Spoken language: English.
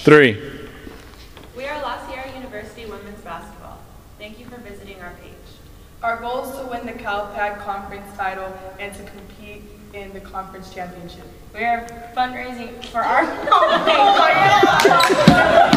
3. We are La Sierra University Women's Basketball. Thank you for visiting our page. Our goal is to win the CalPAC conference title and to compete in the conference championship. We are fundraising for our